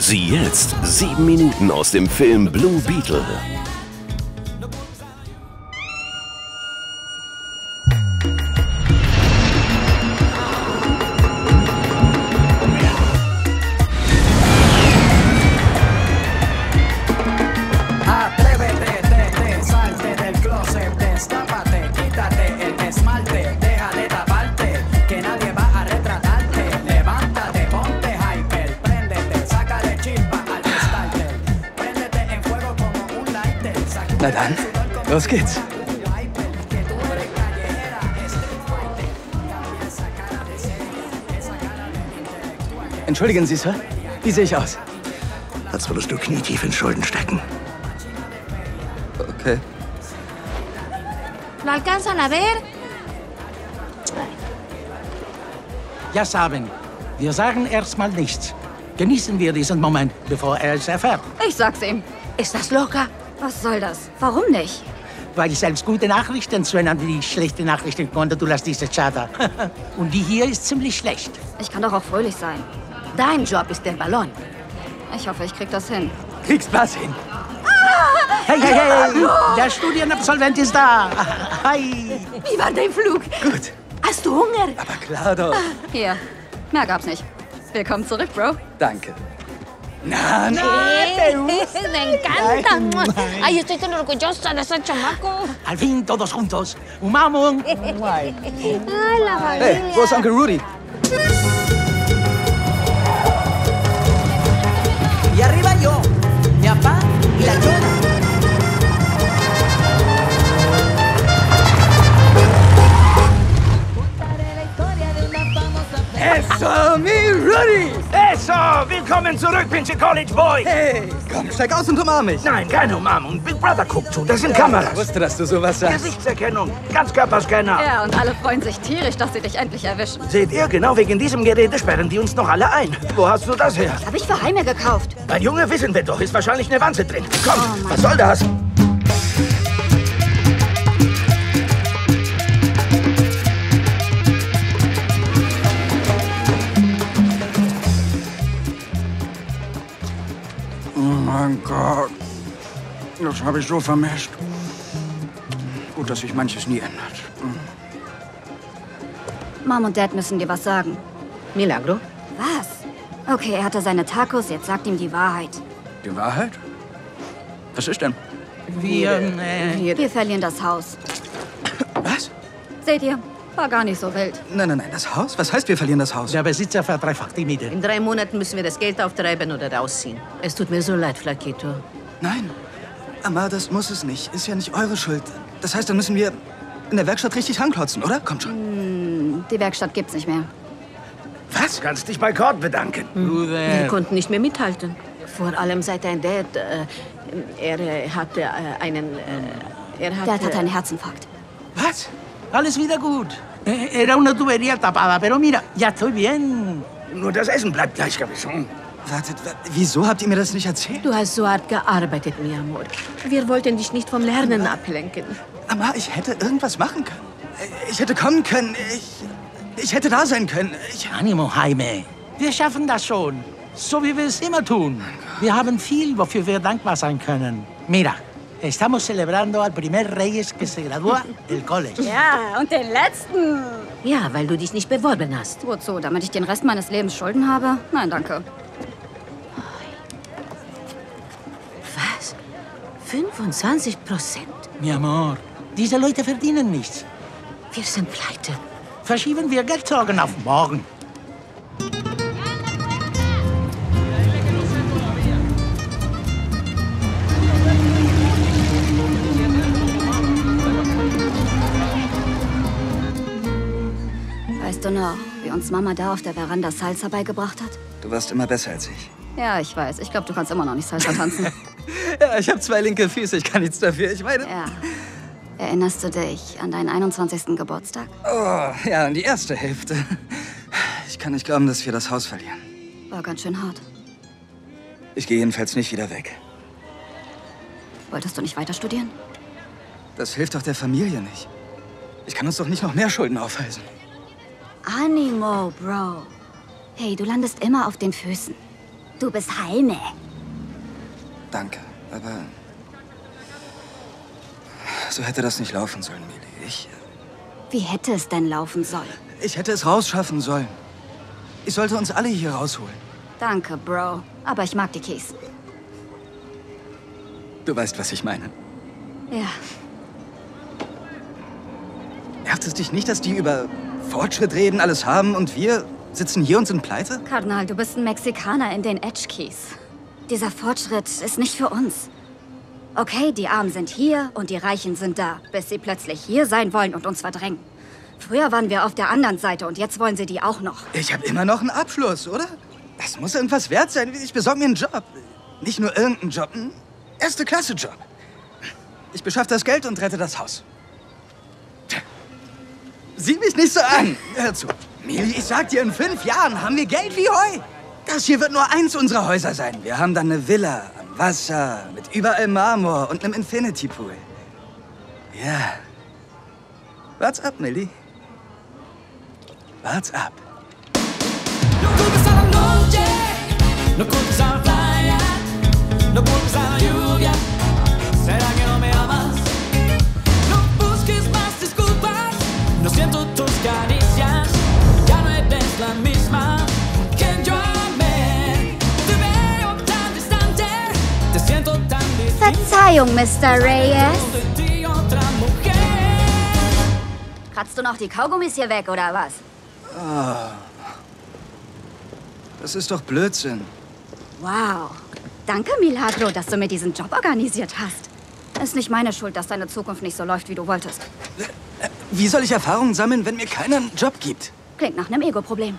Sieh jetzt 7 Minuten aus dem Film Blue Beetle. Na dann, los geht's. Entschuldigen Sie, Sir. Wie sehe ich aus? Als würdest du knietief in Schulden stecken. Okay. ¿Lo alcanzan a ver? Ja, Sabin, wir sagen erstmal nichts. Genießen wir diesen Moment, bevor er es erfährt. Ich sag's ihm. ¿Estás loca? Was soll das? Warum nicht? Weil selbst gute Nachrichten suenan wie schlechte Nachrichten cuando tú las dices, chata. Und die hier ist ziemlich schlecht. Ich kann doch auch fröhlich sein. Dein Job ist der Ballon. Ich hoffe, ich krieg das hin. Kriegst was hin. Hey, hey, hey! Der Studienabsolvent ist da! Hi! Wie war dein Flug? Gut. Hast du Hunger? Aber klar doch. Hier. Mehr gab's nicht. Willkommen zurück, Bro. Danke. Na, Me encanta. Ay, estoy tan orgullosa de ese chamaco. Al fin, todos juntos. Umamung! Ay, la familia. Hey, wo ist Onkel Rudy? Y arriba yo, mi papá y la chona. Eso, mi Rudy! So, willkommen zurück, pinche College Boy. Hey, komm, steig aus und umarm mich. Nein, keine Umarmung. Big Brother guckt zu. Das sind Kameras. Ich wusste, dass du sowas sagst. Gesichtserkennung, Ganzkörperscanner. Ja, und alle freuen sich tierisch, dass sie dich endlich erwischen. Seht ihr, genau wegen diesem Gerät sperren die uns noch alle ein. Wo hast du das her? Hab ich für Heime gekauft. Mein Junge, wissen wir doch, ist wahrscheinlich eine Wanze drin. Komm, was soll das? Oh mein Gott. Das habe ich so vermisst. Gut, dass sich manches nie ändert. Mom und Dad müssen dir was sagen. Milagro? Was? Okay, er hatte seine Tacos, jetzt sagt ihm die Wahrheit. Die Wahrheit? Was ist denn? Wir verlieren das Haus. Was? Seht ihr? War gar nicht so wild. Nein, das Haus? Was heißt, wir verlieren das Haus? Der Besitzer verdreifacht die Miete. In 3 Monaten müssen wir das Geld auftreiben oder rausziehen. Es tut mir so leid, Flaquito. Nein. Amar, das muss es nicht. Ist ja nicht eure Schuld. Das heißt, dann müssen wir in der Werkstatt richtig ranklotzen, oder? Kommt schon. Die Werkstatt gibt's nicht mehr. Was? Kannst dich bei Cord bedanken. Wir konnten nicht mehr mithalten. Vor allem seit dein Dad, er hatte einen, Dad hatte einen Herzinfarkt. Was? Alles wieder gut. Era una tubería tapada, pero mira, ya estoy bien. Nur das Essen bleibt gleich gewissen. Wartet, wieso habt ihr mir das nicht erzählt? Du hast so hart gearbeitet, mi amor. Wir wollten dich nicht vom Lernen ablenken. Amar, ich hätte irgendwas machen können. Ich hätte kommen können. Ich hätte da sein können. Animo, Jaime. Wir schaffen das schon. So wie wir es immer tun. Wir haben viel, wofür wir dankbar sein können. Mira, estamos celebrando al primer Reyes que se gradúa del college. Ja, und den letzten. Ja, weil du dich nicht beworben hast. Wozu? Damit ich den Rest meines Lebens Schulden habe? Nein, danke. Was? 25%? Mi amor, diese Leute verdienen nichts. Wir sind pleite. Verschieben wir Geldsorgen auf morgen. Weißt du noch, wie uns Mama da auf der Veranda Salsa beigebracht hat? Du warst immer besser als ich. Ja, ich weiß. Ich glaube, du kannst immer noch nicht Salsa tanzen. Ja, ich habe 2 linke Füße, ich kann nichts dafür. Ich meine... Ja. Erinnerst du dich an deinen 21. Geburtstag? Oh, ja, an die erste Hälfte. Ich kann nicht glauben, dass wir das Haus verlieren. War ganz schön hart. Ich gehe jedenfalls nicht wieder weg. Wolltest du nicht weiter studieren? Das hilft doch der Familie nicht. Ich kann uns doch nicht noch mehr Schulden aufweisen. Animo, Bro. Hey, du landest immer auf den Füßen. Du bist Jaime. Danke, aber so hätte das nicht laufen sollen, Millie. Wie hätte es denn laufen sollen? Ich hätte es rausschaffen sollen. Ich sollte uns alle hier rausholen. Danke, Bro. Aber ich mag die Keys. Du weißt, was ich meine. Ja. Nervt es dich nicht, dass die über Fortschritt reden, alles haben und wir sitzen hier und sind pleite? Kardinal, du bist ein Mexikaner in den Edge Keys. Dieser Fortschritt ist nicht für uns. Okay, die Armen sind hier und die Reichen sind da, bis sie plötzlich hier sein wollen und uns verdrängen. Früher waren wir auf der anderen Seite und jetzt wollen sie die auch noch. Ich habe immer noch einen Abschluss, oder? Das muss irgendwas wert sein. Ich besorge mir einen Job. Nicht nur irgendeinen Job, einen Erste-Klasse-Job. Ich beschaffe das Geld und rette das Haus. Sieh mich nicht so an. Hör zu. Millie, ich sag dir, in 5 Jahren haben wir Geld wie Heu. Das hier wird nur eins unserer Häuser sein. Wir haben dann eine Villa am Wasser mit überall Marmor und einem Infinity-Pool. Ja. Wart's ab, Millie. Wart's ab. No culpes a la noche, no culpes a la playa, no culpes a la lluvia. ¿Será que no me amas? No busques más disculpas, no siento tus caricias. Ya no eres la misma que yo amé. Te veo tan distante, te siento tan difícil. Verzeihung, Mr. Reyes. De ti otra mujer. Kratzt du noch die Kaugummis hier weg, oder was? Das ist doch Blödsinn. Wow. Danke, Milagro, dass du mir diesen Job organisiert hast. Ist nicht meine Schuld, dass deine Zukunft nicht so läuft, wie du wolltest. Wie soll ich Erfahrungen sammeln, wenn mir keiner einen Job gibt? Klingt nach einem Ego-Problem.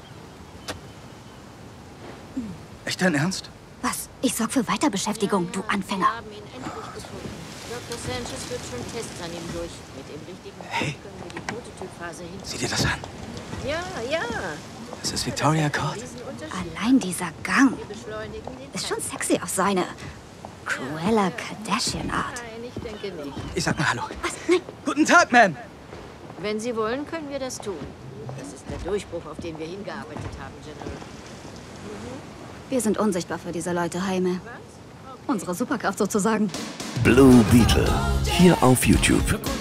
Echt dein Ernst? Was? Ich sorg für Weiterbeschäftigung, du Anfänger. Wir haben ihn endlich gefunden. Dr. Sanchez führt schon Tests an ihm durch. Mit dem richtigen Hey. können wir die Prototypphase hin. Sieh dir das an. Ja, ja. Das ist Victoria Court. Diesen Unterschied Allein dieser Gang beschleunigen den ist schon sexy auf seine Cruella Kardashian-Art. Nein, ich denke nicht. Ich sag mal Hallo. Was? Nein. Guten Tag, Ma'am. Wenn Sie wollen, können wir das tun. Das ist der Durchbruch, auf den wir hingearbeitet haben, General. Wir sind unsichtbar für diese Leute, Jaime. Unsere Superkraft sozusagen. Blue Beetle. Hier auf YouTube.